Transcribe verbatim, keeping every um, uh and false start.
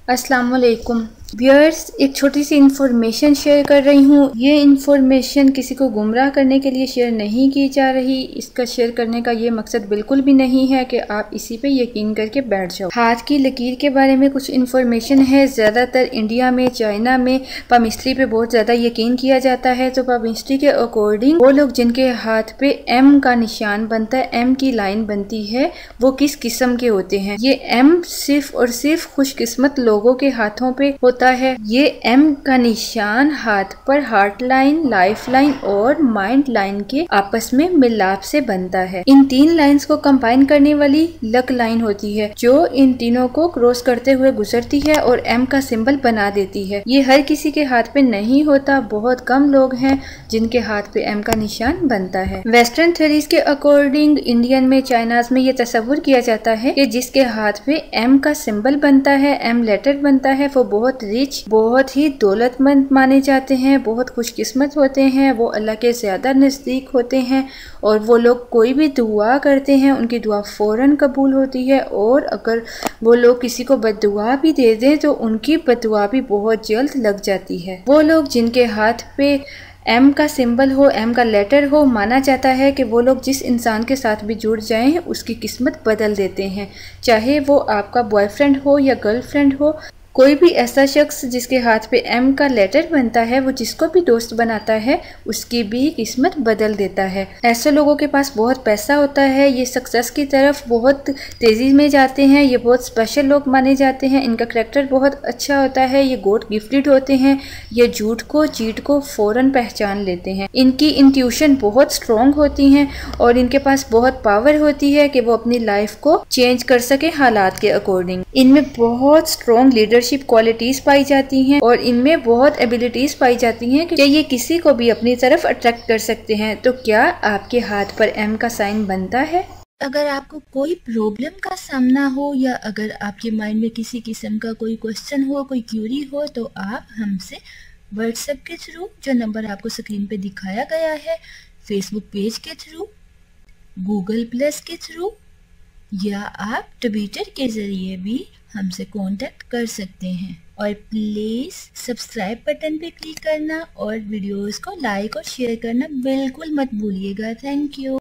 अस्सलाम वालेकुम व्यूअर्स, एक छोटी सी इंफॉर्मेशन शेयर कर रही हूँ। ये इंफॉर्मेशन किसी को गुमराह करने के लिए शेयर नहीं की जा रही। इसका शेयर करने का ये मकसद बिल्कुल भी नहीं है कि आप इसी पे यकीन करके बैठ जाओ। हाथ की लकीर के बारे में कुछ इंफॉर्मेशन है। ज़्यादातर इंडिया में, चाइना में पामिस्ट्री पे बहुत ज़्यादा यकीन किया जाता है। तो पामिस्ट्री के अकॉर्डिंग वो लोग जिनके हाथ पे एम का निशान बनता है, एम की लाइन बनती है, वो किस किस्म के होते हैं। ये एम सिर्फ और सिर्फ खुशकिस्मत लोगों के हाथों पे होता है। ये एम का निशान हाथ पर हार्ट लाइन, लाइफ लाइन और माइंड लाइन के आपस में मिलाप से बनता है। इन तीन लाइंस को कंबाइन करने वाली लक लाइन होती है जो इन तीनों को क्रॉस करते हुए गुजरती है और एम का सिंबल बना देती है। ये हर किसी के हाथ पे नहीं होता। बहुत कम लोग हैं जिनके हाथ पे एम का निशान बनता है। वेस्टर्न थ्योरीज के अकॉर्डिंग इंडियन में, चाइनाज में ये तस्वुर किया जाता है कि जिसके हाथ पे एम का सिंबल बनता है, एम लेटर बनता है, वो बहुत रिच, बहुत ही दौलतमंद माने जाते हैं, बहुत खुशकिस्मत होते हैं, वो अल्लाह के ज़्यादा नज़दीक होते हैं और वो लोग कोई भी दुआ करते हैं उनकी दुआ फ़ौरन कबूल होती है। और अगर वो लोग किसी को बद्दुआ भी दे दें तो उनकी बद्दुआ भी बहुत जल्द लग जाती है। वो लोग जिनके हाथ पे एम का सिंबल हो, एम का लेटर हो, माना जाता है कि वो लोग जिस इंसान के साथ भी जुड़ जाएं उसकी किस्मत बदल देते हैं। चाहे वो आपका बॉयफ्रेंड हो या गर्लफ्रेंड हो, कोई भी ऐसा शख्स जिसके हाथ पे एम का लेटर बनता है, वो जिसको भी दोस्त बनाता है उसकी भी किस्मत बदल देता है। ऐसे लोगों के पास बहुत पैसा होता है, ये सक्सेस की तरफ बहुत तेज़ी में जाते हैं, ये बहुत स्पेशल लोग माने जाते हैं, इनका करैक्टर बहुत अच्छा होता है, ये गॉड गिफ्टेड होते हैं, ये झूठ को, चीट को फ़ौरन पहचान लेते हैं, इनकी इंट्यूशन बहुत स्ट्रॉन्ग होती हैं और इनके पास बहुत पावर होती है कि वो अपनी लाइफ को चेंज कर सके हालात के अकॉर्डिंग। इनमें बहुत स्ट्रॉन्ग लीडरशिप क्वालिटीज पाई जाती हैं और इनमें बहुत एबिलिटीज पाई जाती हैं कि ये किसी को भी अपनी तरफ अट्रैक्ट कर सकते हैं। तो क्या आपके हाथ पर एम का साइन बनता है? अगर आपको कोई प्रॉब्लम का सामना हो या अगर आपके माइंड में किसी किस्म का कोई क्वेश्चन हो, कोई क्यूरी हो, तो आप हमसे व्हाट्सएप के थ्रू, जो नंबर आपको स्क्रीन पे दिखाया गया है, फेसबुक पेज के थ्रू, गूगल प्लस के थ्रू या आप ट्विटर के ज़रिए भी हमसे कांटेक्ट कर सकते हैं। और प्लीज़ सब्सक्राइब बटन पे क्लिक करना और वीडियोस को लाइक और शेयर करना बिल्कुल मत भूलिएगा। Thank you.